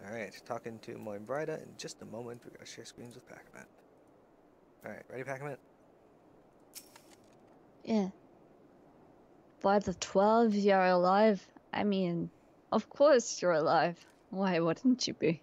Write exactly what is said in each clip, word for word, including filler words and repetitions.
Alright, talking to Moimbrida in just a moment. We're going to share screens with Pac-Man. Alright, ready, Pac-Man? Yeah. By the twelve, you're alive. I mean, of course you're alive. Why wouldn't you be?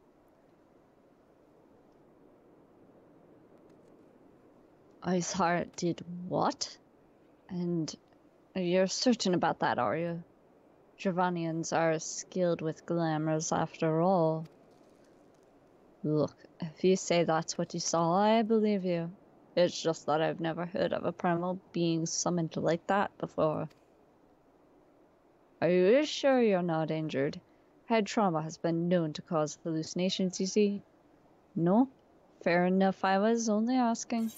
Iceheart did what? And you're certain about that, are you? Dravanians are skilled with glamours after all. Look, if you say that's what you saw, I believe you. It's just that I've never heard of a primal being summoned like that before. Are you sure you're not injured? Head trauma has been known to cause hallucinations, you see. No? Fair enough, I was only asking.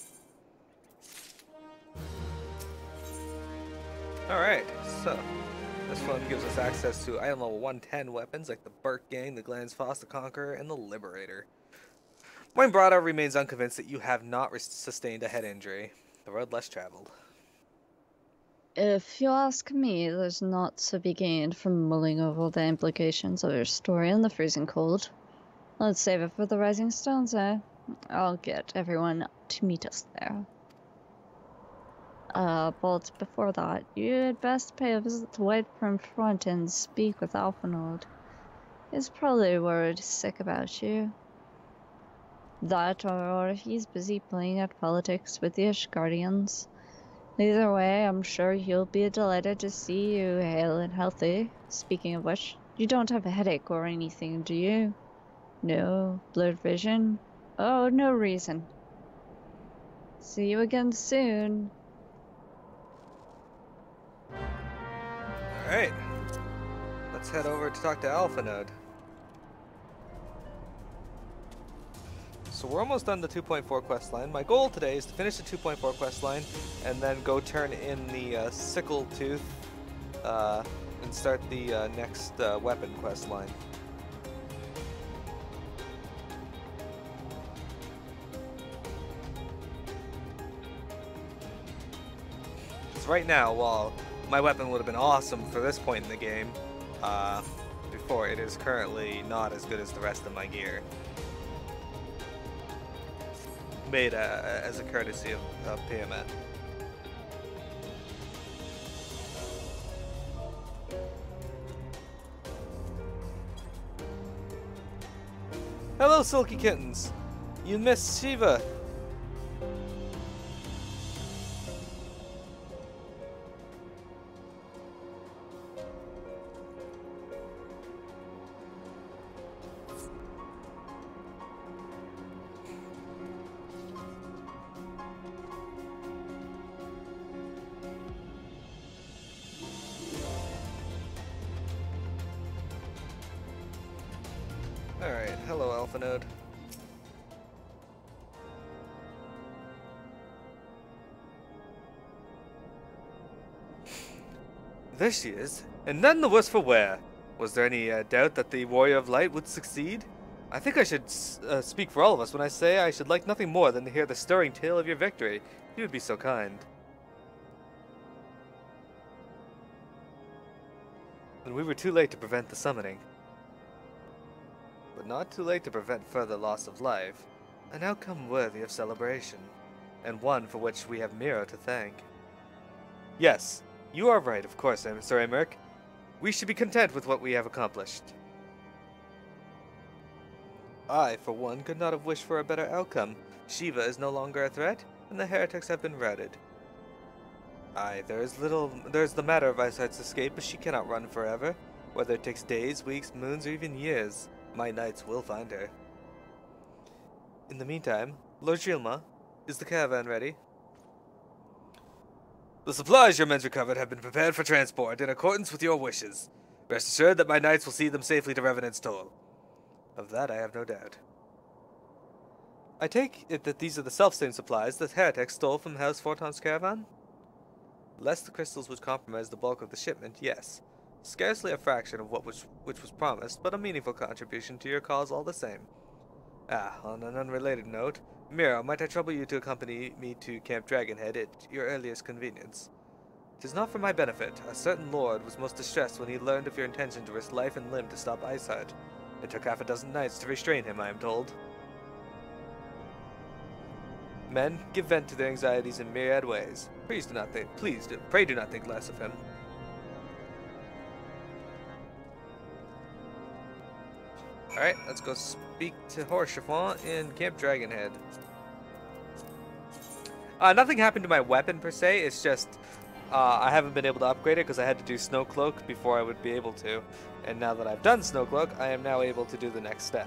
Alright, so this one gives us access to item level one ten weapons like the Burke Gang, the Glens Foss, the Conqueror, and the Liberator. Moimbrida remains unconvinced that you have not sustained a head injury. The road less traveled. If you ask me, there's not to be gained from mulling over the implications of your story in the freezing cold. Let's save it for the Rising Stones, eh? I'll get everyone to meet us there. Uh, but before that, you'd best pay a visit to Whiteprim Front and speak with Alphinaud. He's probably worried sick about you. That, or he's busy playing at politics with the Ishgardians. Either way, I'm sure he'll be delighted to see you hale and healthy. Speaking of which, you don't have a headache or anything, do you? No? Blurred vision? Oh, no reason. See you again soon. Alright, let's head over to talk to Alphinaud. So we're almost done the two point four quest line. My goal today is to finish the two point four quest line and then go turn in the uh, Sickle Tooth uh, and start the uh, next uh, weapon quest line. Because right now, while my weapon would have been awesome for this point in the game, uh, before it is currently not as good as the rest of my gear. Made uh, as a courtesy of, of P M N. Hello, Silky Kittens! You missed Shiva! Alright, hello Alphinaud. There she is, and none the worse for wear. Was there any uh, doubt that the Warrior of Light would succeed? I think I should uh, speak for all of us when I say I should like nothing more than to hear the stirring tale of your victory, if you would be so kind. Then we were too late to prevent the summoning. But not too late to prevent further loss of life. An outcome worthy of celebration, and one for which we have Miro to thank. Yes, you are right, of course, Sir Emmerich. We should be content with what we have accomplished. I, for one, could not have wished for a better outcome. Shiva is no longer a threat, and the heretics have been routed. Aye, there is little. There is the matter of Iceheart's escape, but she cannot run forever. Whether it takes days, weeks, moons, or even years, my knights will find her. In the meantime, Lord Gilma, is the caravan ready? The supplies your men's recovered have been prepared for transport in accordance with your wishes. Rest assured that my knights will see them safely to Revenant's Toll. Of that I have no doubt. I take it that these are the self-same supplies that heretics stole from House Forton's caravan? Lest the crystals would compromise the bulk of the shipment, yes. Scarcely a fraction of what was, which was promised, but a meaningful contribution to your cause all the same. Ah, on an unrelated note, Miro, might I trouble you to accompany me to Camp Dragonhead at your earliest convenience? 'Tis not for my benefit. A certain lord was most distressed when he learned of your intention to risk life and limb to stop Iceheart. It took half a dozen knights to restrain him, I am told. Men, give vent to their anxieties in myriad ways. Please do not think, please do, pray do not think less of him. Alright, let's go speak to Horschiffon in Camp Dragonhead. Uh, nothing happened to my weapon per se, it's just uh, I haven't been able to upgrade it because I had to do Snow Cloak before I would be able to. And now that I've done Snow Cloak, I am now able to do the next step.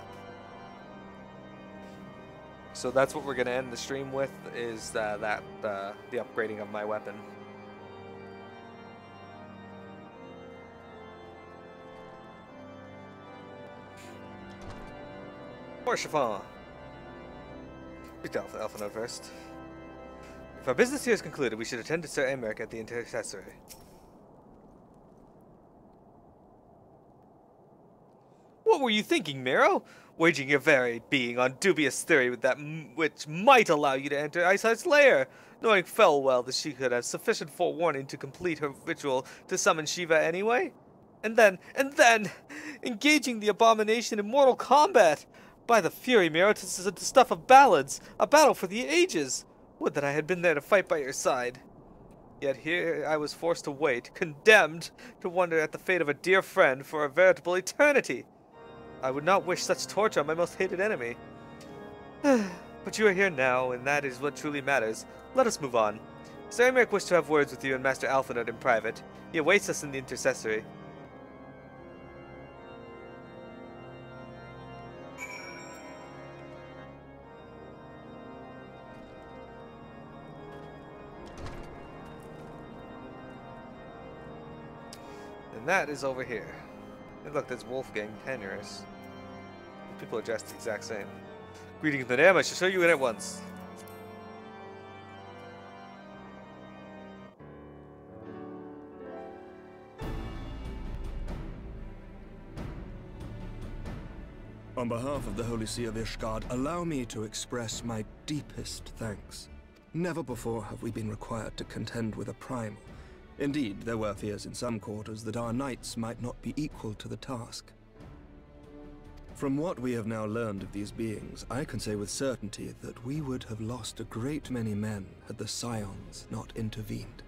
So that's what we're going to end the stream with, is uh, that uh, the upgrading of my weapon. Horschiffon. Speak to Alpha, Alpha Note first. If our business here is concluded, we should attend to Sir Emeric at the Intercessory. What were you thinking, Mearo? Waging your very being on dubious theory with that m which might allow you to enter Iceheart's lair, knowing full well that she could have sufficient forewarning to complete her ritual to summon Shiva anyway? And then, and then, engaging the abomination in mortal combat! By the fury, Mearo, this is the stuff of ballads, a battle for the ages! Would that I had been there to fight by your side. Yet here I was forced to wait, condemned to wonder at the fate of a dear friend for a veritable eternity. I would not wish such torture on my most hated enemy. But you are here now, and that is what truly matters. Let us move on. Sir Emeric wished to have words with you and Master Alphinaud in private. He awaits us in the Intercessory. And that is over here. And look, that's Wolfgang Penrose. People are dressed the exact same. Greetings, madame. I shall show you in at once. On behalf of the Holy See of Ishgard, allow me to express my deepest thanks. Never before have we been required to contend with a primal. Indeed, there were fears in some quarters that our knights might not be equal to the task. From what we have now learned of these beings, I can say with certainty that we would have lost a great many men had the Scions not intervened.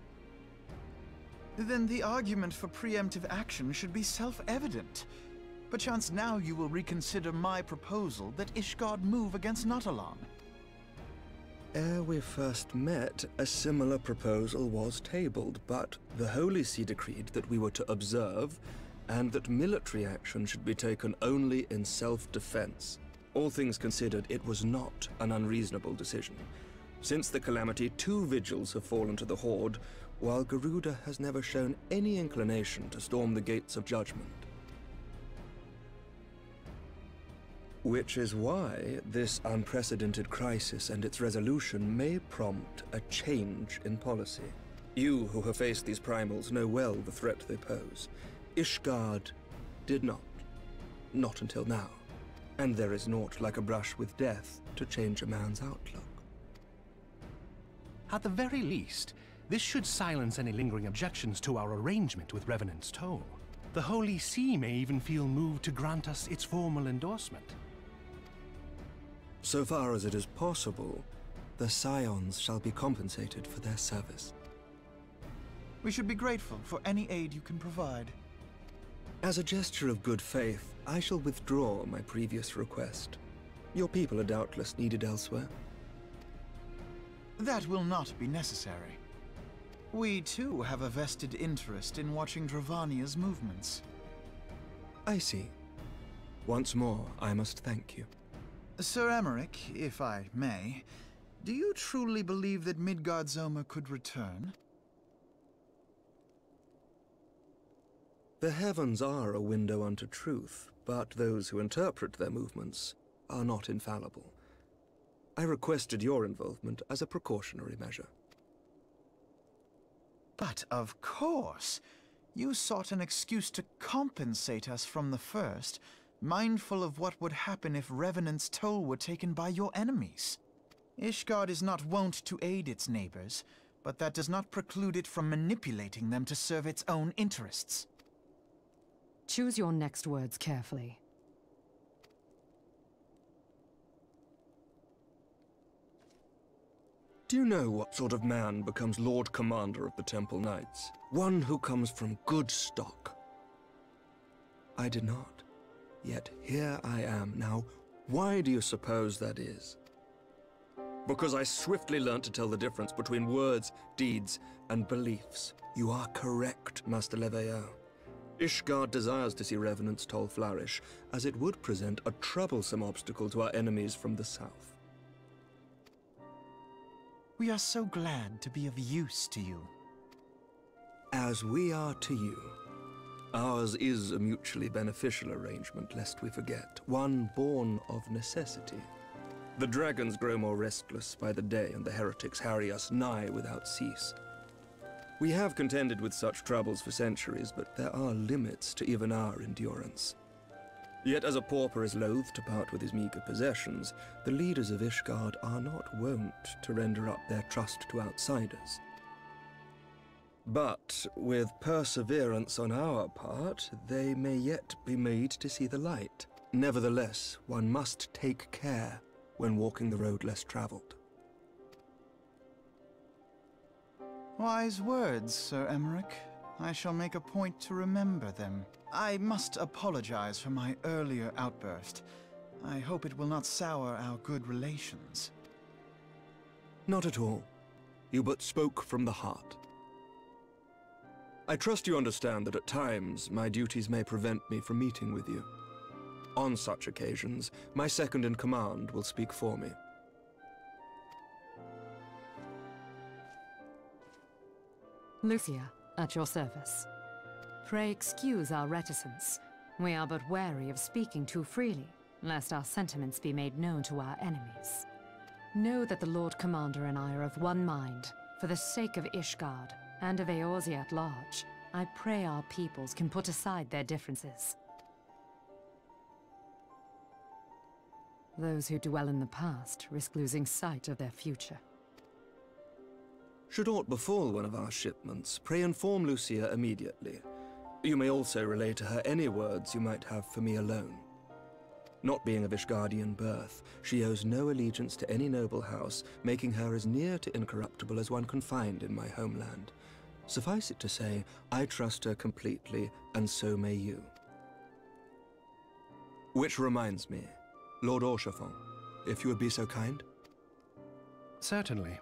Then the argument for preemptive action should be self-evident. Perchance now you will reconsider my proposal that Ishgard move against Nautalon. Ere we first met, a similar proposal was tabled, but the Holy See decreed that we were to observe, and that military action should be taken only in self-defense. All things considered, it was not an unreasonable decision. Since the calamity, two vigils have fallen to the Horde, while Garuda has never shown any inclination to storm the gates of judgment. Which is why this unprecedented crisis and its resolution may prompt a change in policy. You who have faced these primals know well the threat they pose. Ishgard did not. Not until now. And there is naught like a brush with death to change a man's outlook. At the very least, this should silence any lingering objections to our arrangement with Revenant's Toll. The Holy See may even feel moved to grant us its formal endorsement. So far as it is possible, the Scions shall be compensated for their service. We should be grateful for any aid you can provide. As a gesture of good faith, I shall withdraw my previous request. Your people are doubtless needed elsewhere. That will not be necessary. We too have a vested interest in watching Dravania's movements. I see. Once more, I must thank you. Sir Emeric, if I may, do you truly believe that Midgard-Zoma could return? The heavens are a window unto truth, but those who interpret their movements are not infallible. I requested your involvement as a precautionary measure. But of course, you sought an excuse to compensate us from the first, mindful of what would happen if Revenant's Toll were taken by your enemies. Ishgard is not wont to aid its neighbors, but that does not preclude it from manipulating them to serve its own interests. Choose your next words carefully. Do you know what sort of man becomes Lord Commander of the Temple Knights? One who comes from good stock. I did not. Yet here I am now. Why do you suppose that is? Because I swiftly learnt to tell the difference between words, deeds, and beliefs. You are correct, Master Leveilleur. Ishgard desires to see Revenant's toll flourish, as it would present a troublesome obstacle to our enemies from the south. We are so glad to be of use to you. As we are to you. Ours is a mutually beneficial arrangement, lest we forget, one born of necessity. The dragons grow more restless by the day, and the heretics harry us nigh without cease. We have contended with such troubles for centuries, but there are limits to even our endurance. Yet as a pauper is loath to part with his meager possessions, the leaders of Ishgard are not wont to render up their trust to outsiders. But with perseverance on our part, they may yet be made to see the light. Nevertheless, one must take care when walking the road less traveled. Wise words, Sir Emmerich. I shall make a point to remember them. I must apologize for my earlier outburst. I hope it will not sour our good relations. Not at all. You but spoke from the heart. I trust you understand that at times my duties may prevent me from meeting with you. On such occasions, my second-in-command will speak for me. Lucia, at your service. Pray excuse our reticence. We are but wary of speaking too freely, lest our sentiments be made known to our enemies. Know that the Lord Commander and I are of one mind. For the sake of Ishgard, and of Eorzea at large, I pray our peoples can put aside their differences. Those who dwell in the past risk losing sight of their future. Should aught befall one of our shipments, pray inform Lucia immediately. You may also relay to her any words you might have for me alone. Not being of Ishgardian birth, she owes no allegiance to any noble house, making her as near to incorruptible as one can find in my homeland. Suffice it to say, I trust her completely, and so may you. Which reminds me, Lord Orchefon, if you would be so kind? Certainly.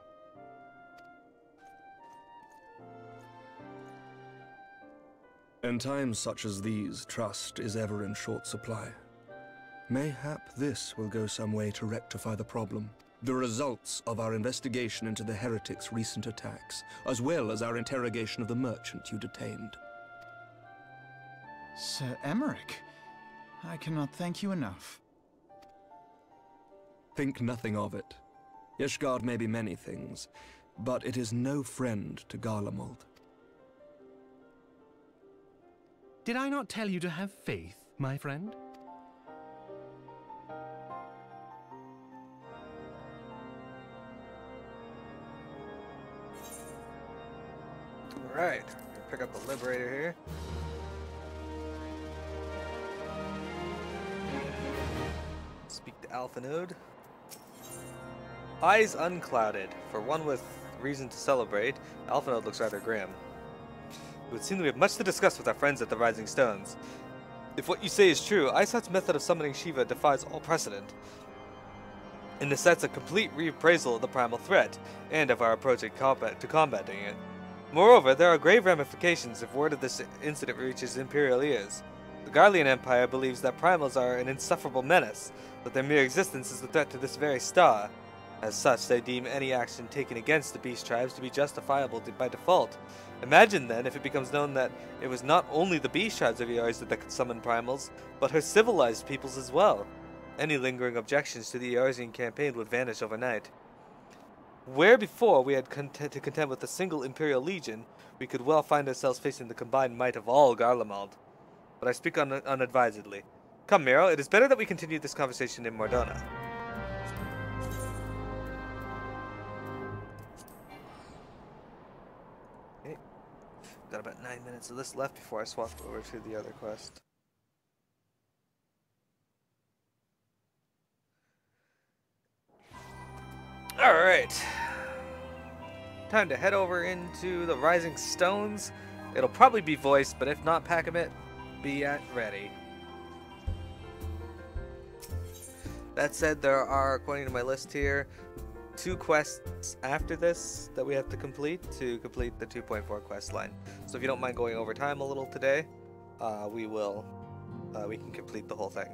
In times such as these, trust is ever in short supply. Mayhap this will go some way to rectify the problem. The results of our investigation into the heretics' recent attacks, as well as our interrogation of the merchant you detained. Sir Emmerich, I cannot thank you enough. Think nothing of it. Ishgard may be many things, but it is no friend to Garlemald. Did I not tell you to have faith, my friend? Alright, pick up the Liberator here. Speak to Alpha Node. Eyes unclouded. For one with reason to celebrate, Alpha Node looks rather grim. It would seem that we have much to discuss with our friends at the Rising Stones. If what you say is true, Isat's method of summoning Shiva defies all precedent, and necessitates a complete reappraisal of the primal threat, and of our approach at combat to combating it. Moreover, there are grave ramifications if word of this incident reaches Imperial ears. The Garlean Empire believes that primals are an insufferable menace, that their mere existence is a threat to this very star. As such, they deem any action taken against the beast tribes to be justifiable by default. Imagine then if it becomes known that it was not only the beast tribes of Eorzea that could summon primals, but her civilized peoples as well. Any lingering objections to the Eorzean campaign would vanish overnight. Where before we had content to contend with a single Imperial Legion, we could well find ourselves facing the combined might of all Garlemald. But I speak un unadvisedly. Come, Mearo, it is better that we continue this conversation in Mordona. Okay. Got about nine minutes of this left before I swap over to the other quest. Alright. time to head over into the Rising Stones. It'll probably be voiced, but if not, Packament, be at ready. That said, there are, according to my list here, two quests after this that we have to complete to complete the two point four quest line. So if you don't mind going over time a little today, uh, we will, uh, we can complete the whole thing.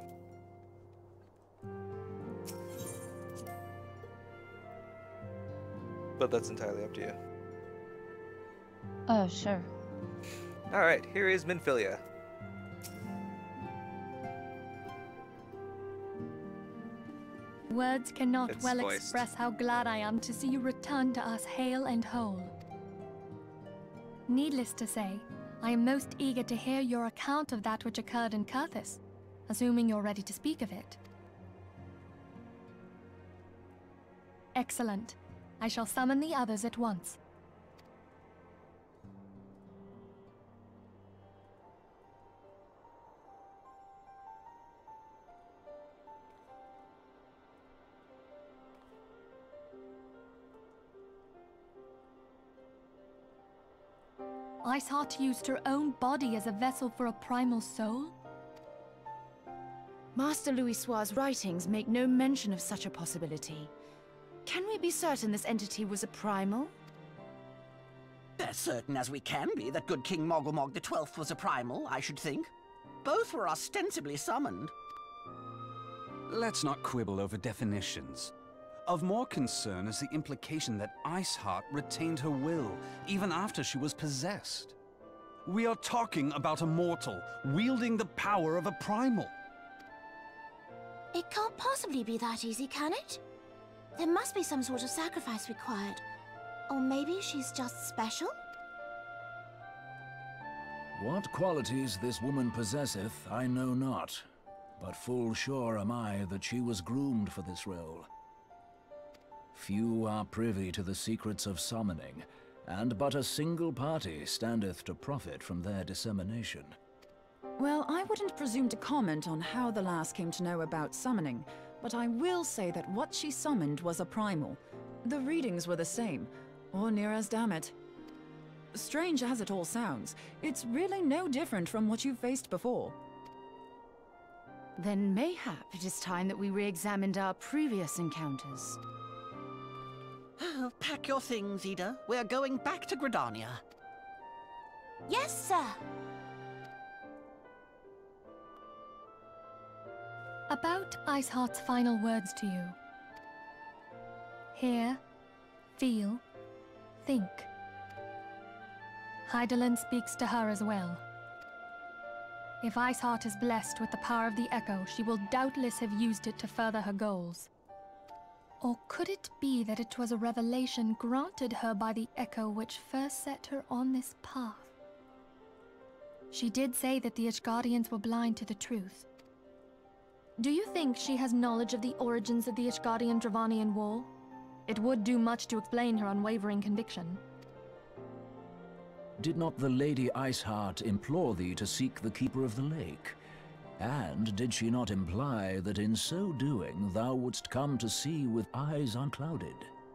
But that's entirely up to you. Oh, sure. Alright, here is Minfilia. Words cannot It's well voiced. express how glad I am to see you return to us hale and whole. Needless to say, I am most eager to hear your account of that which occurred in Kurthis, assuming you're ready to speak of it. Excellent. I shall summon the others at once. Iceheart used her own body as a vessel for a primal soul? Master Louisoir's writings make no mention of such a possibility. Can we be certain this entity was a primal? As certain as we can be that good King Mogglmog the Twelfth was a primal, I should think. Both were ostensibly summoned. Let's not quibble over definitions. Of more concern is the implication that Iceheart retained her will, even after she was possessed. We are talking about a mortal, wielding the power of a primal. It can't possibly be that easy, can it? There must be some sort of sacrifice required. Or maybe she's just special? What qualities this woman possesseth, I know not. But full sure am I that she was groomed for this role. Few are privy to the secrets of summoning, and but a single party standeth to profit from their dissemination. Well, I wouldn't presume to comment on how the lass came to know about summoning, but I will say that what she summoned was a primal. The readings were the same, or near as damn it. Strange as it all sounds, it's really no different from what you've faced before. Then mayhap it is time that we re-examined our previous encounters. Oh, pack your things, Ida. We're going back to Gridania. Yes, sir. About Iceheart's final words to you. Hear, feel, think. Hydaelyn speaks to her as well. If Iceheart is blessed with the power of the Echo, she will doubtless have used it to further her goals. Or could it be that it was a revelation granted her by the Echo which first set her on this path? She did say that the Ishgardians were blind to the truth. Do you think she has knowledge of the origins of the Ishgardian-Dravanian War? It would do much to explain her unwavering conviction. Did not the Lady Iceheart implore thee to seek the Keeper of the Lake? And did she not imply that in so doing thou wouldst come to see with eyes unclouded?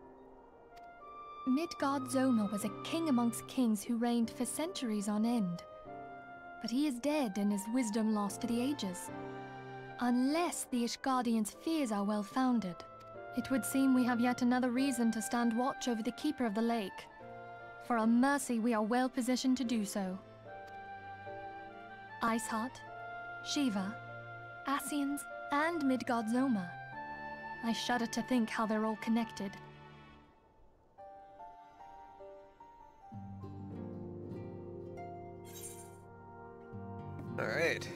Midgard-Zoma was a king amongst kings who reigned for centuries on end. But he is dead and his wisdom lost to the ages. Unless the Ishgardians' fears are well-founded, it would seem we have yet another reason to stand watch over the Keeper of the Lake. For a mercy, we are well positioned to do so. Iceheart, Shiva, Ascians, and Midgard-Zoma. I shudder to think how they're all connected. All right.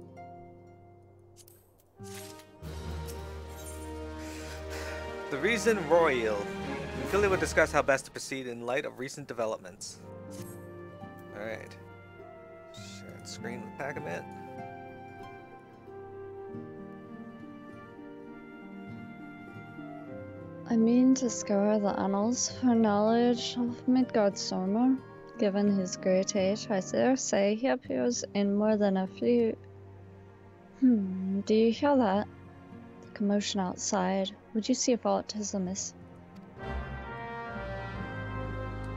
The reason Royal. Philly will discuss how best to proceed in light of recent developments. All right. Sharing screen with Pac-Man. I mean to scour the annals for knowledge of Midgard-Zoma. Given his great age, I dare say he appears in more than a few. Hmm, do you hear that? The commotion outside. Would you see if aught is amiss?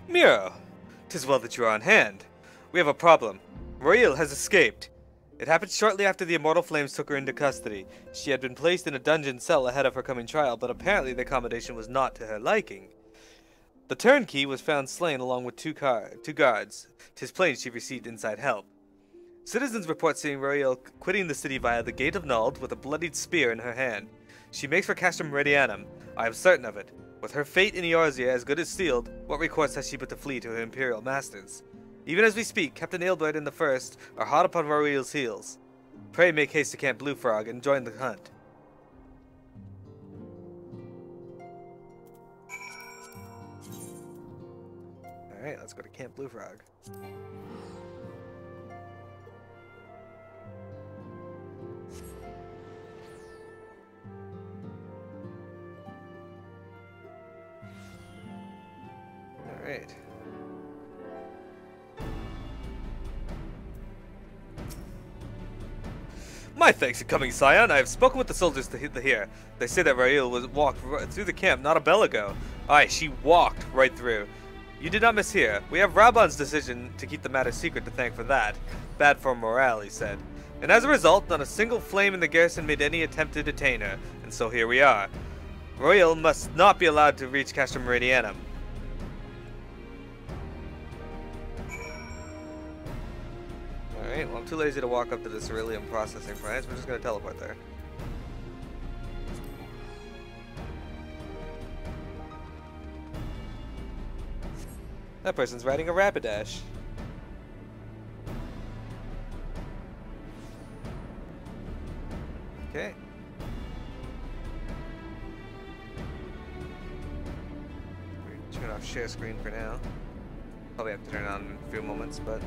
Miro, 'tis well that you are on hand. We have a problem. Royal has escaped. It happened shortly after the Immortal Flames took her into custody. She had been placed in a dungeon cell ahead of her coming trial, but apparently the accommodation was not to her liking. The turnkey was found slain along with two, car two guards. 'Tis plain she received inside help. Citizens report seeing Royal quitting the city via the Gate of Nald with a bloodied spear in her hand. She makes for Castrum Meridianum. I am certain of it. With her fate in Eorzea as good as sealed, what recourse has she but to flee to her Imperial masters? Even as we speak, Captain Aelbert and the First are hot upon Royal's heels. Pray make haste to Camp Blue Frog and join the hunt. Alright, let's go to Camp Blue Frog. Alright. My thanks for coming, Scion. I have spoken with the soldiers to hit the here. They say that Rael was walked right through the camp not a bell ago. Aye, she walked right through. You did not mishear. We have Rabon's decision to keep the matter secret to thank for that. Bad for morale, he said. And as a result, not a single flame in the garrison made any attempt to detain her. And so here we are. Royal must not be allowed to reach Castrum Meridianum. Alright, well I'm too lazy to walk up to the Cerulean processing plant, so we're just going to teleport there. That person's riding a Rapidash. Okay. Turn off share screen for now. Probably have to turn it on in a few moments, but...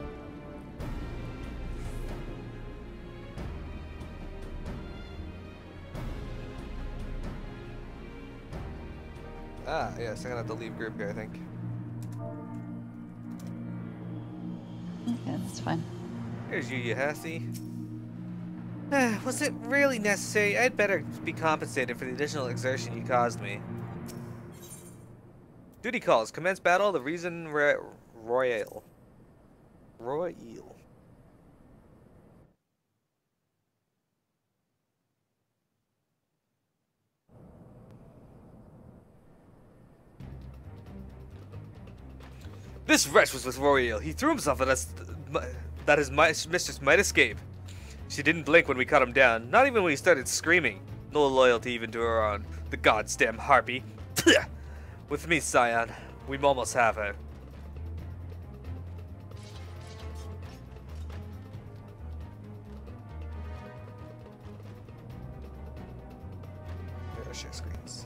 Ah, yes, I'm gonna have to leave group here, I think. Okay, that's fine. Here's you, you hussy. Was it really necessary? I'd better be compensated for the additional exertion you caused me. Duty calls. Commence battle. The reason Royal. Royal. Royal. This wretch was with Royal. He threw himself at us th that his mistress might escape. She didn't blink when we cut him down, not even when he started screaming. No loyalty even to her own. The goddamn harpy. With me, Scion, we almost have her. There are share screens.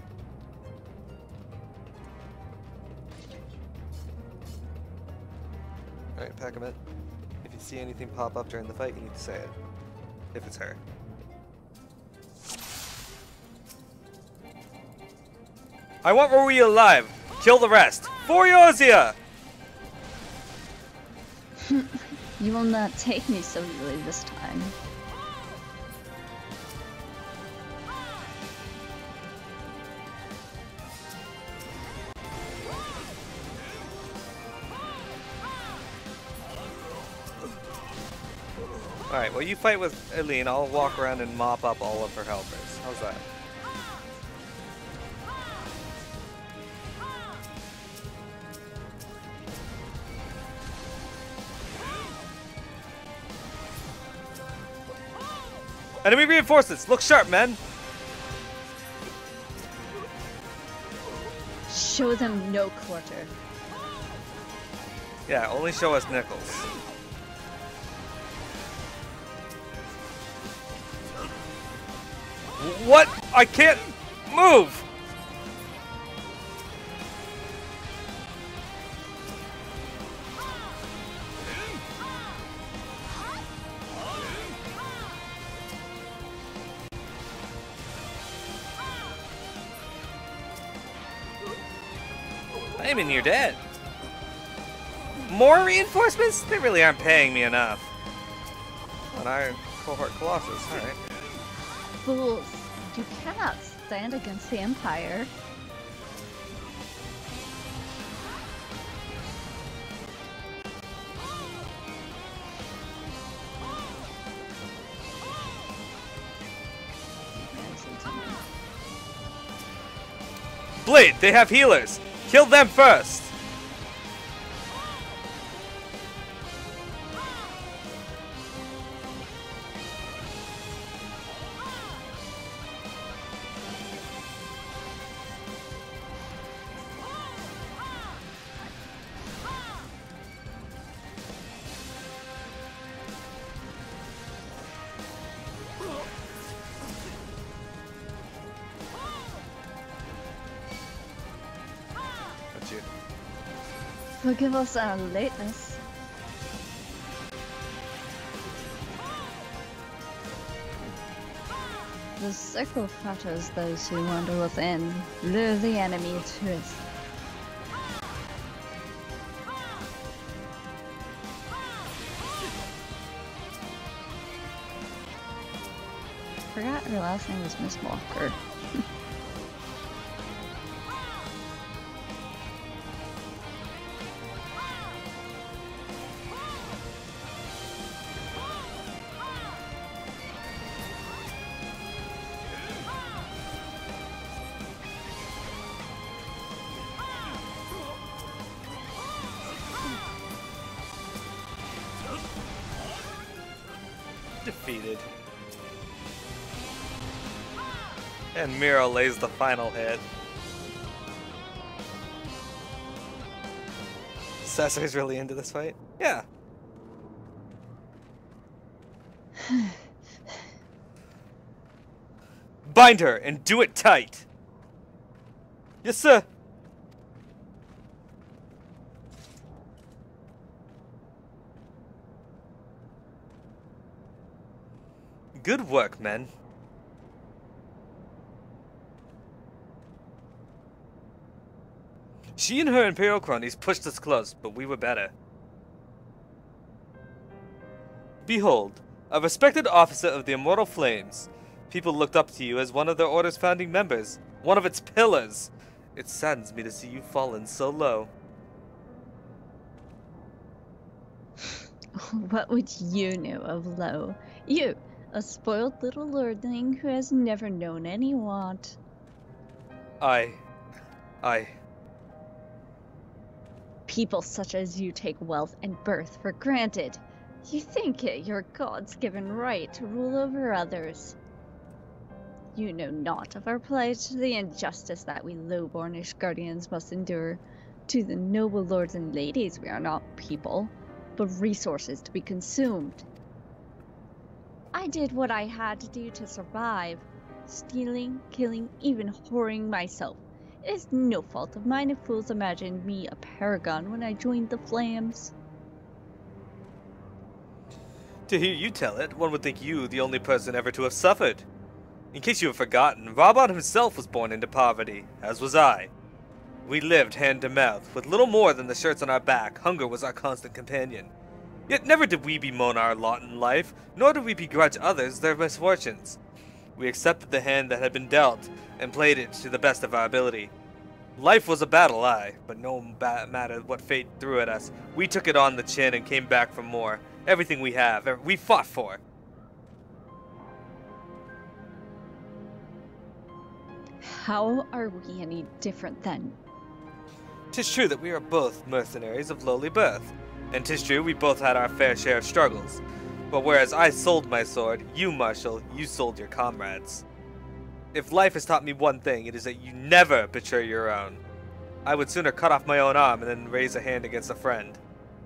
Alright, pack him in. If you see anything pop up during the fight, you need to say it. If it's her. I want Royal alive! Kill the rest! For Eorzea! You will not take me so easily this time. Alright, well you fight with Eileen, I'll walk around and mop up all of her helpers. How's that? Enemy reinforcements! Look sharp, men! Show them no quarter. Yeah, only show us nickels. What? I can't move! I mean, you're dead. More reinforcements? They really aren't paying me enough. An Iron Cohort Colossus, alright. Fools, you cannot stand against the Empire. Blade, they have healers! Kill them first! Forgive us our lateness. The circle fetters those who wander within, lure the enemy to it. Forgot her last name was Miss Walker. Defeated. And Miro lays the final hit. Cesar's really into this fight? Yeah. Bind her and do it tight. Yes, sir. Good work, men. She and her Imperial cronies pushed us close, but we were better. Behold, a respected officer of the Immortal Flames. People looked up to you as one of their Order's founding members, one of its pillars. It saddens me to see you fallen so low. What would you know of low? You, a spoiled little lordling who has never known any want. I... I... People such as you take wealth and birth for granted. You think it your God's given right to rule over others. You know not of our plight, the injustice that we low-bornish guardians must endure. To the noble lords and ladies we are not people, but resources to be consumed. I did what I had to do to survive. Stealing, killing, even whoring myself. It is no fault of mine if fools imagined me a paragon when I joined the Flames. To hear you tell it, one would think you the only person ever to have suffered. In case you have forgotten, Rabban himself was born into poverty, as was I. We lived hand to mouth, with little more than the shirts on our back. Hunger was our constant companion. Yet never did we bemoan our lot in life, nor did we begrudge others their misfortunes. We accepted the hand that had been dealt, and played it to the best of our ability. Life was a battle, aye, but no ba matter what fate threw at us, we took it on the chin and came back for more. Everything we have, we fought for. How are we any different then? 'Tis true that we are both mercenaries of lowly birth, and 'tis true we both had our fair share of struggles. But whereas I sold my sword, you, Marshal, you sold your comrades. If life has taught me one thing, it is that you never betray your own. I would sooner cut off my own arm and then raise a hand against a friend.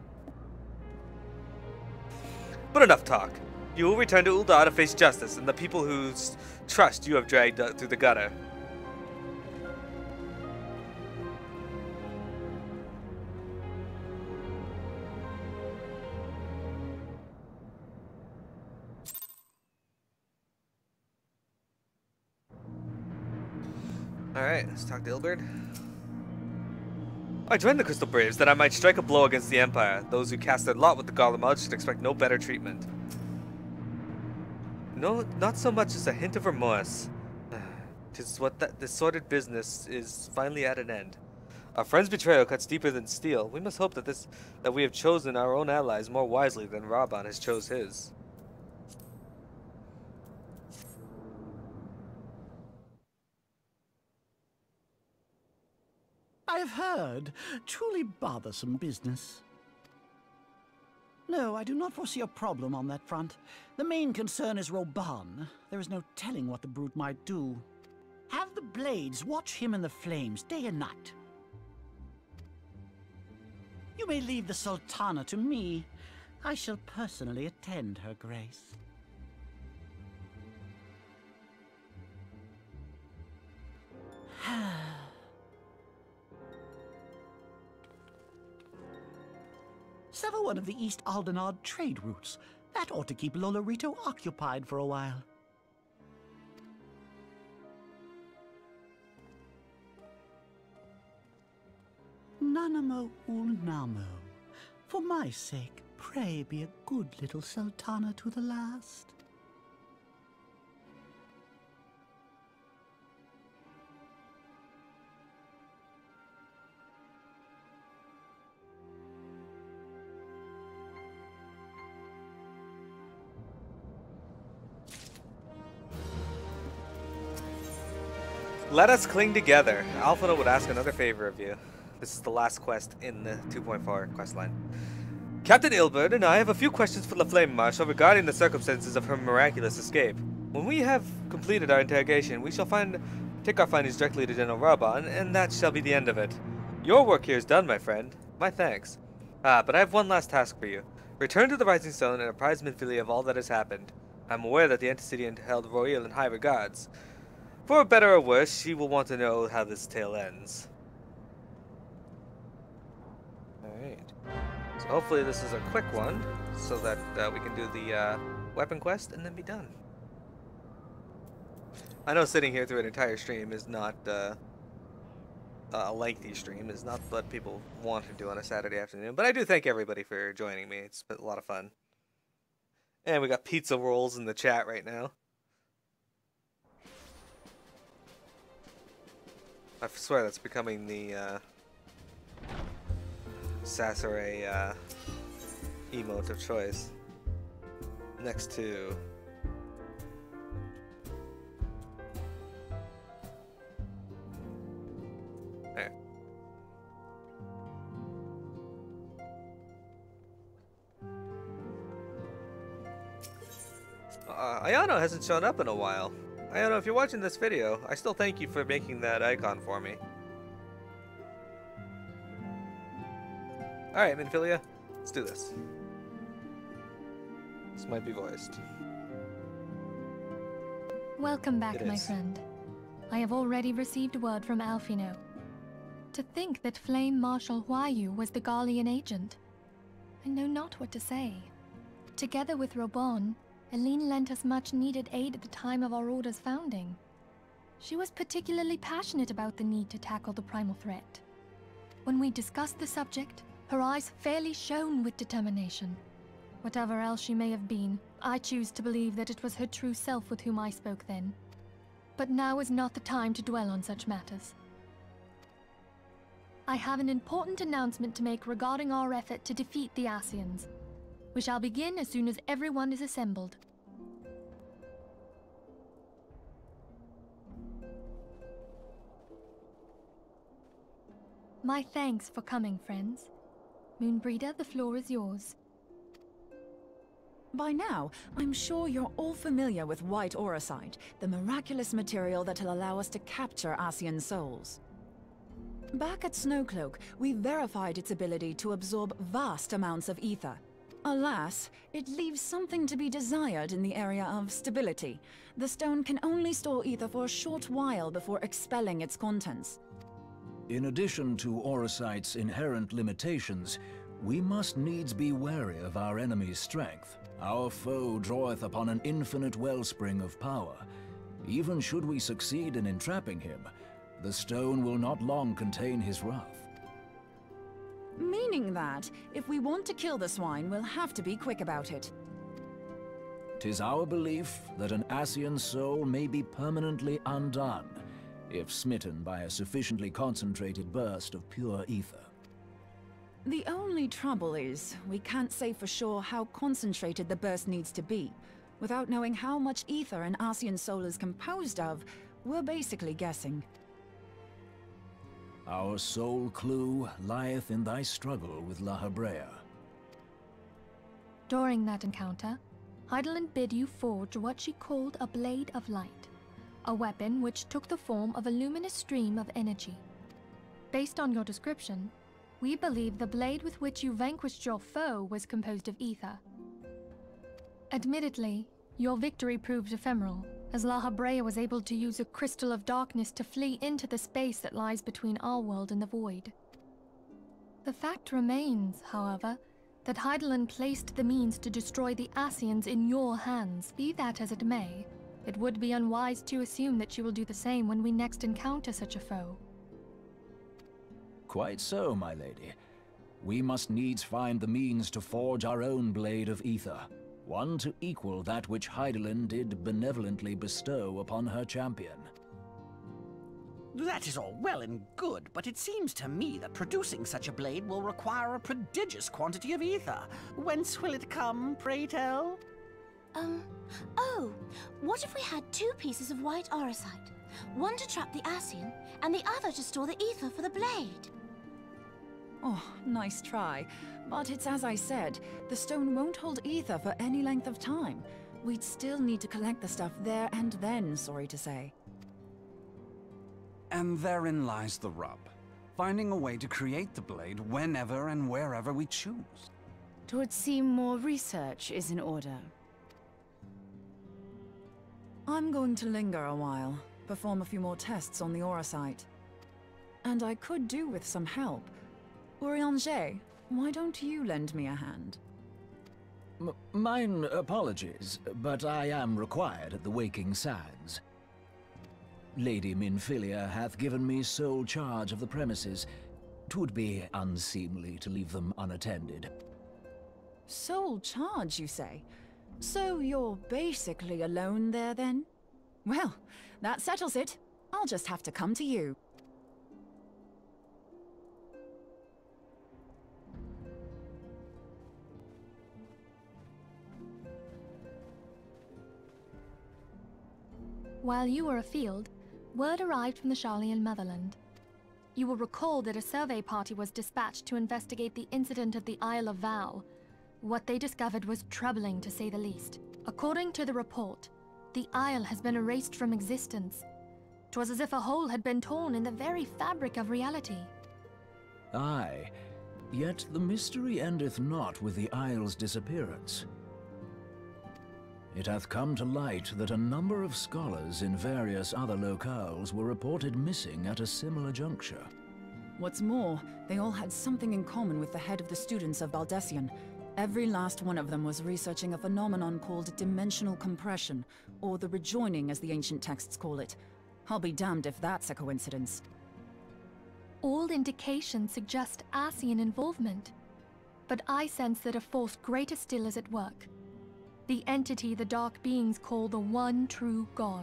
But enough talk. You will return to Ul'dah to face justice and the people whose trust you have dragged through the gutter. Alright, let's talk to Ilberd. I joined the Crystal Braves that I might strike a blow against the Empire. Those who cast their lot with the Garlemald should expect no better treatment. No, not so much as a hint of remorse. 'Tis what that this sordid business is finally at an end. Our friend's betrayal cuts deeper than steel. We must hope that this that we have chosen our own allies more wisely than Rabban has chose his. I've heard. Truly bothersome business. No, I do not foresee a problem on that front. The main concern is Roban. There is no telling what the brute might do. Have the Blades watch him in the flames day and night. You may leave the Sultana to me. I shall personally attend her grace. Sever one of the East Aldenard trade routes. That ought to keep Lolorito occupied for a while. Nanamo Ulnamo. For my sake, pray be a good little Sultana to the last. Let us cling together. Alphino would ask another favor of you. This is the last quest in the two point four quest line. Captain Ilbert and I have a few questions for the Flame Marshal regarding the circumstances of her miraculous escape. When we have completed our interrogation, we shall find take our findings directly to General Raban, and that shall be the end of it. Your work here is done, my friend. My thanks. Ah, but I have one last task for you. Return to the Rising Stone and apprise Minfilia of all that has happened. I am aware that the Antecedent held Royal in high regards. For better or worse, she will want to know how this tale ends. Alright. So hopefully this is a quick one, so that uh, we can do the uh, weapon quest and then be done. I know sitting here through an entire stream is not uh, a lengthy stream, is not what people want to do on a Saturday afternoon, but I do thank everybody for joining me. It's been a lot of fun. And we got pizza rolls in the chat right now. I swear that's becoming the uh, Sasore uh, emote of choice. Next to there. Uh, Ayano hasn't shown up in a while. I don't know if you're watching this video. I still thank you for making that icon for me. Alright, Minfilia, let's do this. This might be voiced. Welcome back, It my is. friend. I have already received word from Alphino. To think that Flame Marshal Huayu was the Garlean agent. I know not what to say. Together with Robon, Aline lent us much-needed aid at the time of our Order's founding. She was particularly passionate about the need to tackle the primal threat. When we discussed the subject, her eyes fairly shone with determination. Whatever else she may have been, I choose to believe that it was her true self with whom I spoke then. But now is not the time to dwell on such matters. I have an important announcement to make regarding our effort to defeat the Ascians. We shall begin as soon as everyone is assembled. My thanks for coming, friends. Moonbreeder, the floor is yours. By now, I'm sure you're all familiar with White Auracite, the miraculous material that'll allow us to capture Ascian souls. Back at Snowcloak, we verified its ability to absorb vast amounts of ether. Alas, it leaves something to be desired in the area of stability. The stone can only store ether for a short while before expelling its contents. In addition to Auracite's inherent limitations, we must needs be wary of our enemy's strength. Our foe draweth upon an infinite wellspring of power. Even should we succeed in entrapping him, the stone will not long contain his wrath. Meaning that, if we want to kill the swine, we'll have to be quick about it. 'Tis our belief that an Ascian soul may be permanently undone, if smitten by a sufficiently concentrated burst of pure ether. The only trouble is, we can't say for sure how concentrated the burst needs to be. Without knowing how much ether an Ascian soul is composed of, we're basically guessing. Our sole clue lieth in thy struggle with La Hebrea. During that encounter, Heidelin bid you forge what she called a Blade of Light, a weapon which took the form of a luminous stream of energy. Based on your description, we believe the blade with which you vanquished your foe was composed of ether. Admittedly, your victory proved ephemeral, as La Hebrea was able to use a crystal of darkness to flee into the space that lies between our world and the void. The fact remains, however, that Heidelin placed the means to destroy the Ascians in your hands. Be that as it may, it would be unwise to assume that she will do the same when we next encounter such a foe. Quite so, my lady. We must needs find the means to forge our own blade of ether, one to equal that which Heidelin did benevolently bestow upon her champion. That is all well and good, but it seems to me that producing such a blade will require a prodigious quantity of ether. Whence will it come, pray tell? Um, oh, what if we had two pieces of white orosite? One to trap the Ascian, and the other to store the ether for the blade. Oh, nice try. But it's as I said, the stone won't hold ether for any length of time. We'd still need to collect the stuff there and then, sorry to say. And therein lies the rub. Finding a way to create the blade whenever and wherever we choose. It would seem more research is in order. I'm going to linger a while, perform a few more tests on the orosite. And I could do with some help. Urianger, why don't you lend me a hand? M mine apologies, but I am required at the Waking Sands. Lady Minfilia hath given me sole charge of the premises. 'Twould be unseemly to leave them unattended. Sole charge, you say? So you're basically alone there, then? Well, that settles it. I'll just have to come to you. While you were afield, word arrived from the Sharlayan motherland. You will recall that a survey party was dispatched to investigate the incident at the Isle of Val. What they discovered was troubling, to say the least. According to the report, the isle has been erased from existence. 'Twas as if a hole had been torn in the very fabric of reality. Aye, yet the mystery endeth not with the isle's disappearance. It hath come to light that a number of scholars in various other locales were reported missing at a similar juncture. What's more, they all had something in common with the head of the students of Baldessian. Every last one of them was researching a phenomenon called dimensional compression, or the rejoining as the ancient texts call it. I'll be damned if that's a coincidence. All indications suggest Ascian involvement, but I sense that a force greater still is at work. The entity the Dark Beings call the One True God.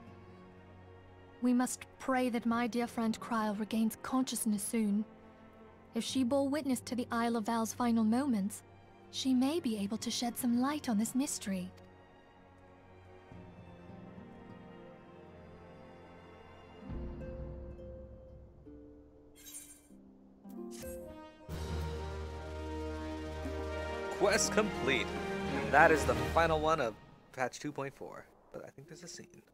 We must pray that my dear friend Kryl regains consciousness soon. If she bore witness to the Isle of Val's final moments, she may be able to shed some light on this mystery. Quest complete. And that is the final one of patch two point four. But I think there's a scene.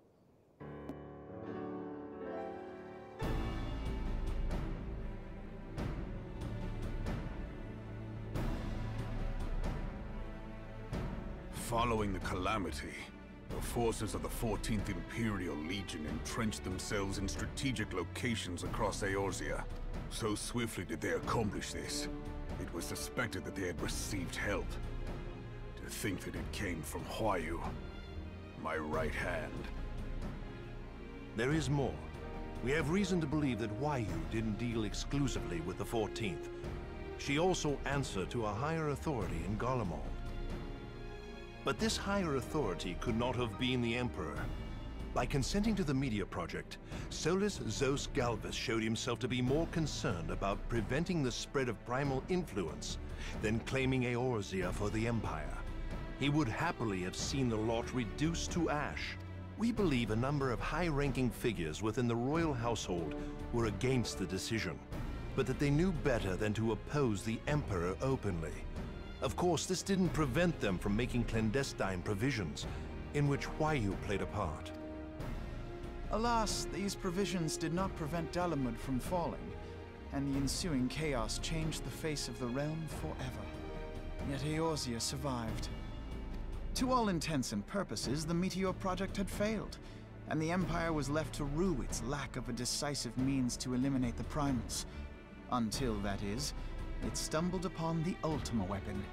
Following the calamity, the forces of the fourteenth Imperial Legion entrenched themselves in strategic locations across Eorzea. So swiftly did they accomplish this, it was suspected that they had received help. To think that it came from Huayu, my right hand. There is more. We have reason to believe that Huayu didn't deal exclusively with the fourteenth. She also answered to a higher authority in Garlemald. But this higher authority could not have been the Emperor. By consenting to the Media Project, Solus Zos Galvus showed himself to be more concerned about preventing the spread of primal influence than claiming Eorzea for the Empire. He would happily have seen the lot reduced to ash. We believe a number of high-ranking figures within the royal household were against the decision, but that they knew better than to oppose the Emperor openly. Of course, this didn't prevent them from making clandestine provisions, in which Huayu played a part. Alas, these provisions did not prevent Dalamud from falling, and the ensuing chaos changed the face of the realm forever. Yet Eorzea survived. To all intents and purposes, the Meteor Project had failed, and the Empire was left to rue its lack of a decisive means to eliminate the Primals. Until, that is, it stumbled upon the Ultima weapon.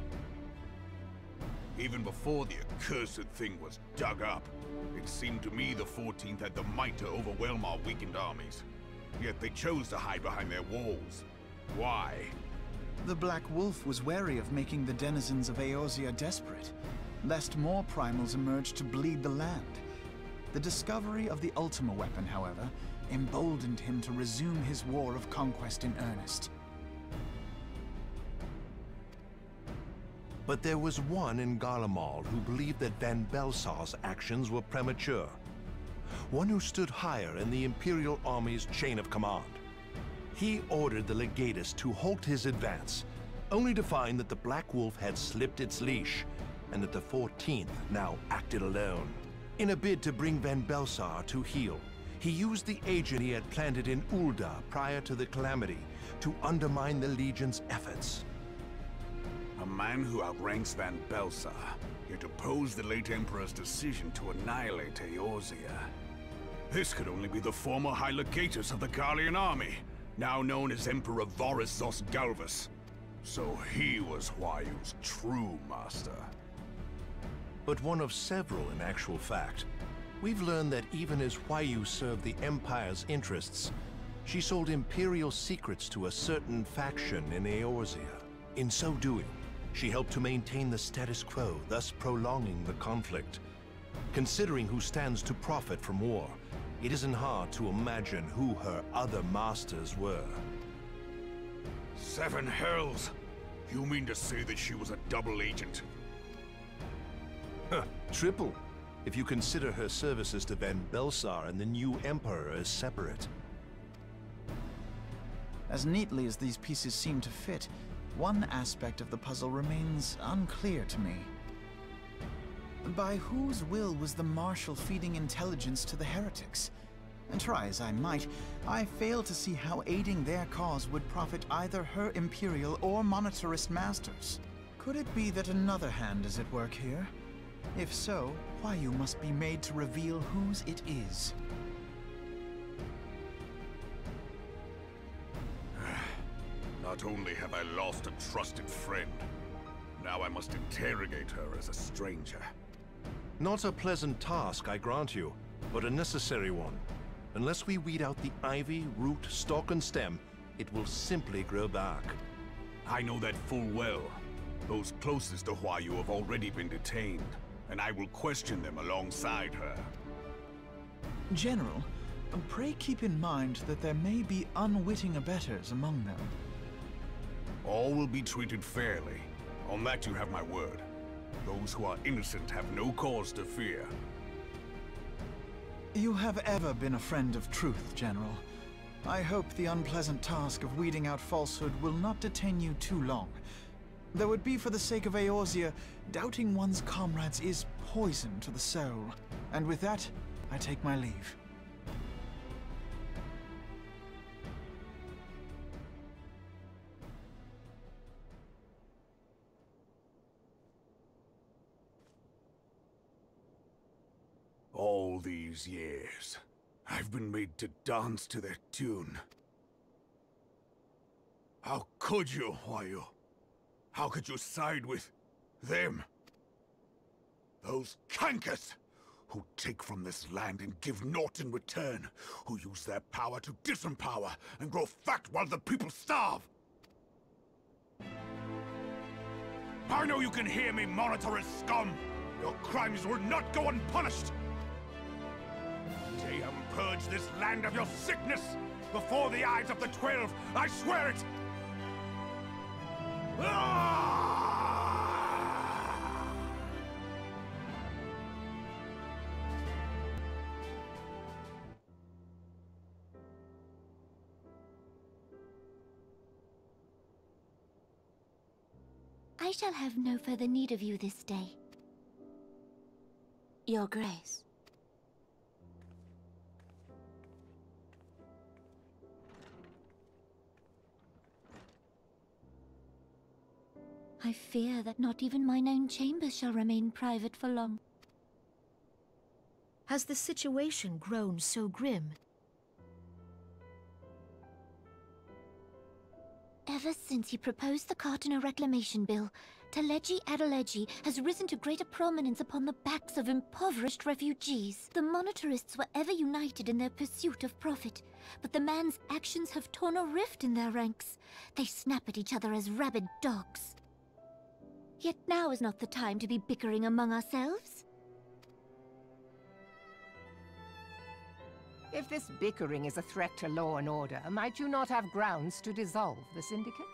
Even before the accursed thing was dug up, it seemed to me the fourteenth had the might to overwhelm our weakened armies. Yet they chose to hide behind their walls. Why? The Black Wolf was wary of making the denizens of Eorzea desperate, lest more primals emerge to bleed the land. The discovery of the Ultima weapon, however, emboldened him to resume his war of conquest in earnest. But there was one in Garlemald who believed that Van Belsar's actions were premature. One who stood higher in the Imperial Army's chain of command. He ordered the Legatus to halt his advance, only to find that the Black Wolf had slipped its leash, and that the fourteenth now acted alone. In a bid to bring Van Belsar to heel, he used the agent he had planted in Ul'dah prior to the Calamity to undermine the Legion's efforts. A man who outranks Van Belsar, yet opposed the late Emperor's decision to annihilate Eorzea. This could only be the former High Legatus of the Garlean army, now known as Emperor Voris Zos Galvus. So he was Huayu's true master. But one of several in actual fact. We've learned that even as Huayu served the Empire's interests, she sold Imperial secrets to a certain faction in Eorzea. In so doing, she helped to maintain the status quo, thus prolonging the conflict. Considering who stands to profit from war, it isn't hard to imagine who her other masters were. Seven hells! You mean to say that she was a double agent? Huh, triple, if you consider her services to Van Belsar and the new Emperor as separate. As neatly as these pieces seem to fit, one aspect of the puzzle remains unclear to me. By whose will was the Marshal feeding intelligence to the heretics? And try as I might, I fail to see how aiding their cause would profit either her Imperial or monetarist masters. Could it be that another hand is at work here? If so, Huayu must be made to reveal whose it is. Not only have I lost a trusted friend, now I must interrogate her as a stranger. Not a pleasant task, I grant you, but a necessary one. Unless we weed out the ivy, root, stalk, and stem, it will simply grow back. I know that full well. Those closest to Huayu have already been detained, and I will question them alongside her. General, pray keep in mind that there may be unwitting abettors among them. All will be treated fairly. On that you have my word. Those who are innocent have no cause to fear. You have ever been a friend of truth, General. I hope the unpleasant task of weeding out falsehood will not detain you too long. Though it be for the sake of Eorzea, doubting one's comrades is poison to the soul. And with that, I take my leave. All these years, I've been made to dance to their tune. How could you, Huayu? How could you side with them? Those cankers who take from this land and give naught in return, who use their power to disempower and grow fat while the people starve. I know you can hear me, monetarist scum! Your crimes will not go unpunished! Team, purge this land of your sickness! Before the eyes of the Twelve, I swear it! shall have no further need of you this day. Your Grace. I fear that not even mine own chambers shall remain private for long. Has the situation grown so grim? Ever since he proposed the Cartiner Reclamation Bill, Teleji Adeleji has risen to greater prominence upon the backs of impoverished refugees. The monetarists were ever united in their pursuit of profit, but the man's actions have torn a rift in their ranks. They snap at each other as rabid dogs. Yet now is not the time to be bickering among ourselves. If this bickering is a threat to law and order, might you not have grounds to dissolve the Syndicate?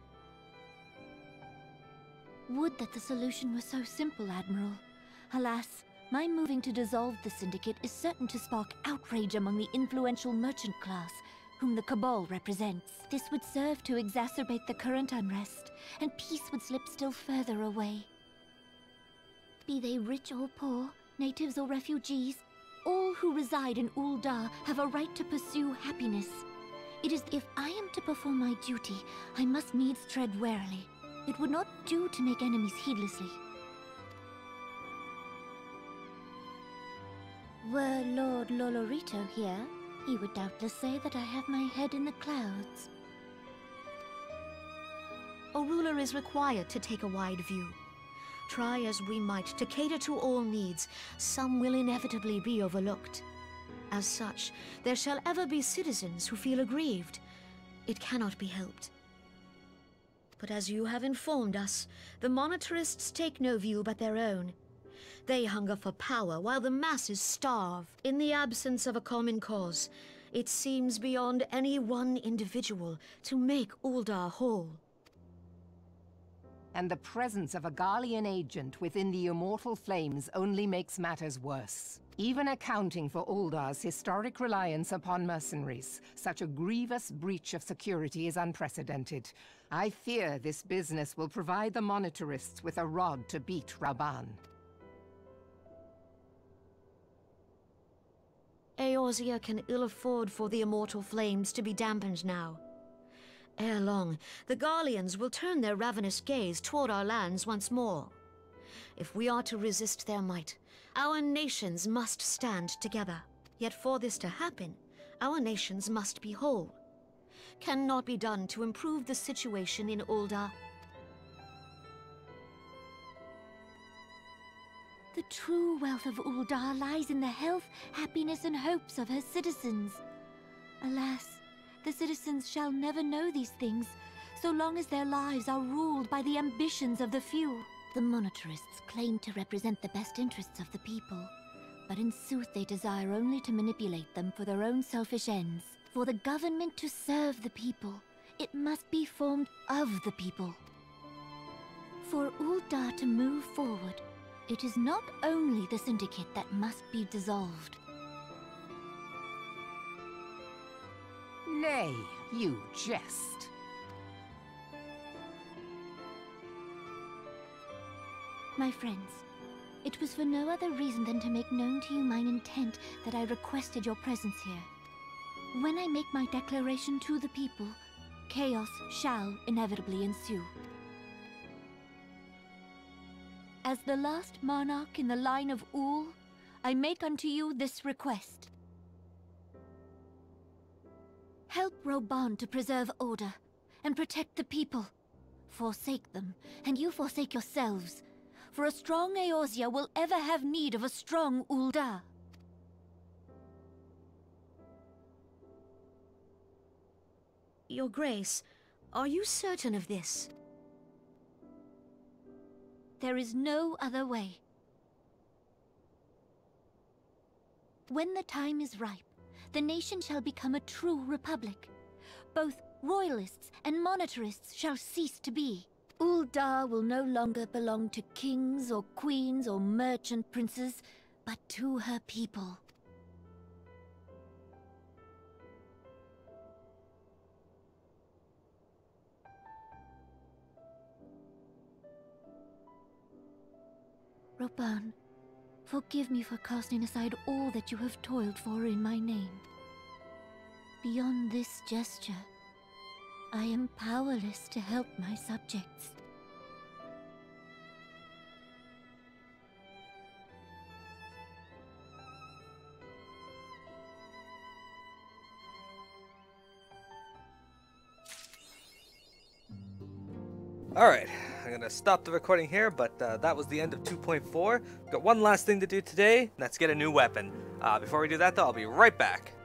Would that the solution were so simple, Admiral. Alas, my moving to dissolve the Syndicate is certain to spark outrage among the influential merchant class, whom the Cabal represents. This would serve to exacerbate the current unrest, and peace would slip still further away. Be they rich or poor, natives or refugees, all who reside in Ul'dah have a right to pursue happiness. It is if I am to perform my duty, I must needs tread warily. It would not do to make enemies heedlessly. Were Lord Lolorito here, he would doubtless say that I have my head in the clouds. A ruler is required to take a wide view. Try as we might to cater to all needs, some will inevitably be overlooked. As such, there shall ever be citizens who feel aggrieved. It cannot be helped. But as you have informed us, the monetarists take no view but their own. They hunger for power while the masses starve. In the absence of a common cause, it seems beyond any one individual to make Ul'dah whole. And the presence of a Garlean agent within the Immortal Flames only makes matters worse. Even accounting for Ul'dah's historic reliance upon mercenaries, such a grievous breach of security is unprecedented. I fear this business will provide the monetarists with a rod to beat Raban. Eorzea can ill afford for the Immortal Flames to be dampened now. Ere long, the Garleans will turn their ravenous gaze toward our lands once more. If we are to resist their might, our nations must stand together. Yet for this to happen, our nations must be whole. Cannot be done to improve the situation in Ul'dah. The true wealth of Ul'dah lies in the health, happiness, and hopes of her citizens. Alas, the citizens shall never know these things, so long as their lives are ruled by the ambitions of the few. The monetarists claim to represent the best interests of the people, but in sooth they desire only to manipulate them for their own selfish ends. For the government to serve the people, it must be formed of the people. For Ul'dah to move forward, it is not only the Syndicate that must be dissolved. Nay, you jest. My friends, it was for no other reason than to make known to you mine intent that I requested your presence here. When I make my declaration to the people, chaos shall inevitably ensue. As the last monarch in the line of Ul, I make unto you this request. Help Raban to preserve order and protect the people. Forsake them, and you forsake yourselves. For a strong Eorzea will ever have need of a strong Ul'dah. Your Grace, are you certain of this? There is no other way. When the time is ripe, the nation shall become a true republic. Both royalists and monetarists shall cease to be. Ul'dah will no longer belong to kings or queens or merchant princes, but to her people. Robin, forgive me for casting aside all that you have toiled for in my name. Beyond this gesture, I am powerless to help my subjects. Alright, I'm gonna stop the recording here, but uh, that was the end of two point four. Got one last thing to do today, and that's get a new weapon. Uh, before we do that though, I'll be right back.